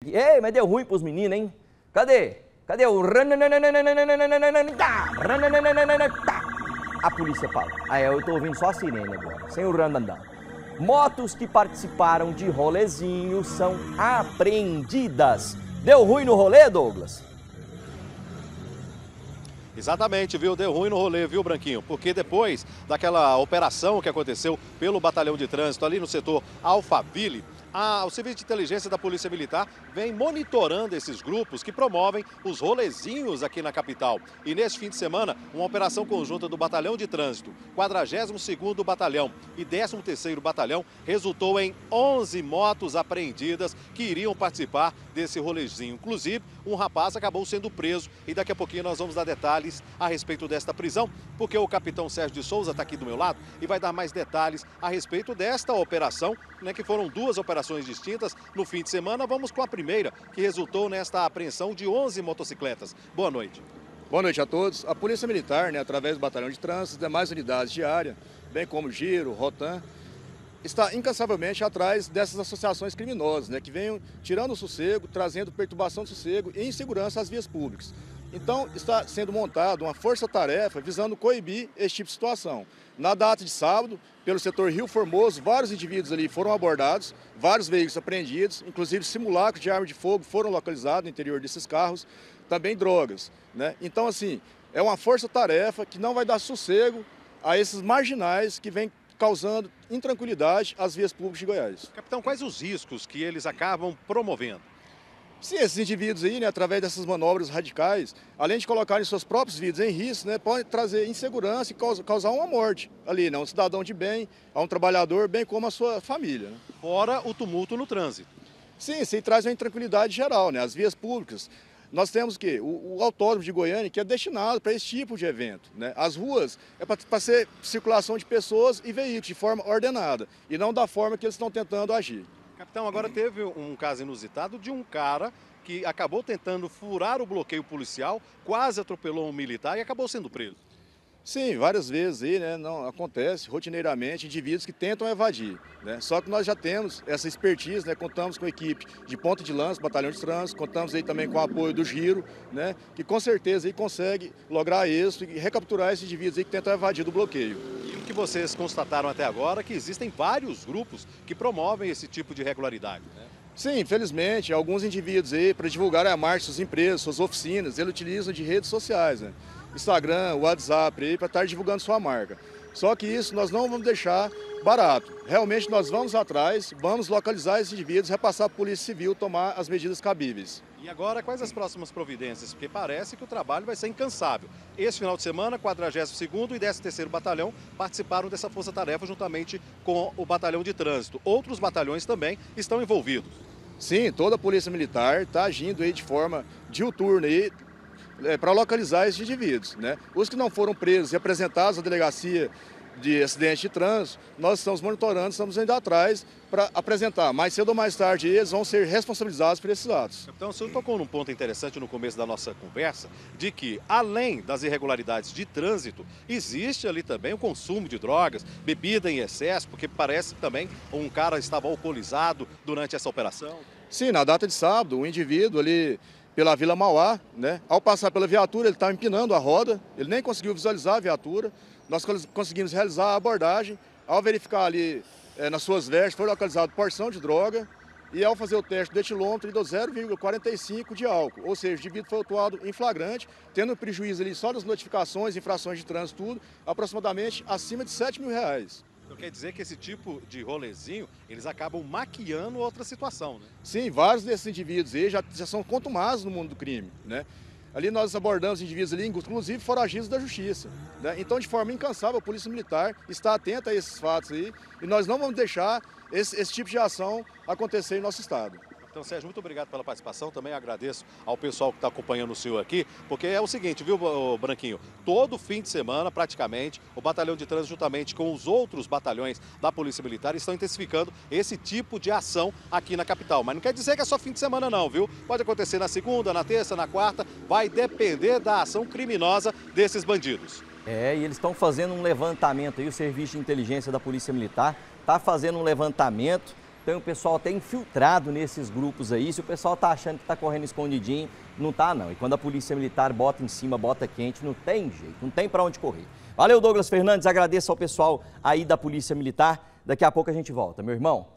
Ei, mas deu ruim pros meninos, hein? Cadê? Cadê o... A polícia fala. Ah, eu tô ouvindo só a sirene agora, sem o randandã. Motos que participaram de rolezinho são apreendidas. Deu ruim no rolê, Douglas? Exatamente, viu? Deu ruim no rolê, viu, Branquinho? Porque depois daquela operação que aconteceu pelo Batalhão de Trânsito ali no setor Alphaville, o Serviço de Inteligência da Polícia Militar vem monitorando esses grupos que promovem os rolezinhos aqui na capital. E neste fim de semana, uma operação conjunta do Batalhão de Trânsito, 42º Batalhão e 13º Batalhão resultou em 11 motos apreendidas que iriam participar desse rolezinho. Inclusive, um rapaz acabou sendo preso e daqui a pouquinho nós vamos dar detalhes a respeito desta prisão, porque o capitão Sérgio de Souza está aqui do meu lado e vai dar mais detalhes a respeito desta operação, né, que foram duas operações distintas no fim de semana. Vamos com a primeira, que resultou nesta apreensão de 11 motocicletas. Boa noite. Boa noite a todos. A Polícia Militar, através do Batalhão de Trânsito e demais unidades de área, bem como Giro, Rotan, está incansavelmente atrás dessas associações criminosas, que vêm tirando o sossego, trazendo perturbação do sossego e insegurança às vias públicas. Então, está sendo montada uma força-tarefa visando coibir esse tipo de situação. Na data de sábado, pelo setor Rio Formoso, vários indivíduos ali foram abordados, vários veículos apreendidos, inclusive simulacros de arma de fogo foram localizados no interior desses carros, também drogas. Então, assim, é uma força-tarefa que não vai dar sossego a esses marginais que vêm causando intranquilidade às vias públicas de Goiás. Capitão, quais os riscos que eles acabam promovendo? Sim, esses indivíduos aí, através dessas manobras radicais, além de colocarem seus próprios vidas em risco, podem trazer insegurança e causar uma morte ali, um cidadão de bem, a um trabalhador, bem como a sua família. Fora o tumulto no trânsito. Sim, isso aí traz uma intranquilidade geral, as vias públicas. Nós temos o autódromo de Goiânia, que é destinado para esse tipo de evento. As ruas é para ser circulação de pessoas e veículos de forma ordenada, e não da forma que eles estão tentando agir. Capitão, agora teve um caso inusitado de um cara que acabou tentando furar o bloqueio policial, quase atropelou um militar e acabou sendo preso. Sim, várias vezes aí, não acontece rotineiramente indivíduos que tentam evadir, Só que nós já temos essa expertise, contamos com a equipe de ponta de lança, batalhão de trânsito, contamos aí também com o apoio do Giro, que com certeza aí consegue lograr êxito e recapturar esses indivíduos aí que tentam evadir do bloqueio. E o que vocês constataram até agora é que existem vários grupos que promovem esse tipo de irregularidade, Sim, infelizmente, alguns indivíduos aí, para divulgar a marca, suas empresas, suas oficinas, eles utilizam de redes sociais, Instagram, WhatsApp, para estar divulgando sua marca. Só que isso nós não vamos deixar barato. Realmente nós vamos atrás, vamos localizar esses indivíduos, repassar para a Polícia Civil, tomar as medidas cabíveis. E agora, quais as próximas providências? Porque parece que o trabalho vai ser incansável. Esse final de semana, 42º e 13º Batalhão participaram dessa força-tarefa juntamente com o Batalhão de Trânsito. Outros batalhões também estão envolvidos. Sim, toda a Polícia Militar está agindo aí de forma diuturna aí, para localizar esses indivíduos. Os que não foram presos e apresentados à delegacia de acidente de trânsito, nós estamos monitorando, estamos indo atrás para apresentar. Mais cedo ou mais tarde eles vão ser responsabilizados por esses atos. Então, o senhor tocou num ponto interessante no começo da nossa conversa, de que, além das irregularidades de trânsito, existe ali também o consumo de drogas, bebida em excesso, porque parece que também um cara estava alcoolizado durante essa operação. Sim, na data de sábado, um indivíduo ali pela Vila Mauá, ao passar pela viatura, ele estava empinando a roda, ele nem conseguiu visualizar a viatura, nós conseguimos realizar a abordagem, ao verificar ali nas suas vestes, foi localizado porção de droga, e ao fazer o teste do etilômetro, ele deu 0,45 de álcool, ou seja, o indivíduo foi autuado em flagrante, tendo prejuízo ali só das notificações, infrações de trânsito, tudo, aproximadamente acima de R$7 mil. Então quer dizer que esse tipo de rolezinho, eles acabam maquiando outra situação, Sim, vários desses indivíduos aí já são contumados no mundo do crime, Ali nós abordamos indivíduos ali, inclusive foragidos da justiça, Então, de forma incansável, a Polícia Militar está atenta a esses fatos aí e nós não vamos deixar esse tipo de ação acontecer em nosso estado. Então, Sérgio, muito obrigado pela participação. Também agradeço ao pessoal que está acompanhando o senhor aqui, porque é o seguinte, viu, Branquinho? Todo fim de semana, praticamente, o Batalhão de Trânsito, juntamente com os outros batalhões da Polícia Militar, estão intensificando esse tipo de ação aqui na capital. Mas não quer dizer que é só fim de semana, não, viu? Pode acontecer na segunda, na terça, na quarta, vai depender da ação criminosa desses bandidos. E eles estão fazendo um levantamento aí, o Serviço de Inteligência da Polícia Militar está fazendo um levantamento Tem o pessoal até infiltrado nesses grupos aí. Se o pessoal tá achando que tá correndo escondidinho, não tá não. E quando a polícia militar bota em cima, bota quente, não tem jeito, não tem para onde correr. Valeu, Douglas Fernandes, agradeço ao pessoal aí da Polícia Militar. Daqui a pouco a gente volta, meu irmão.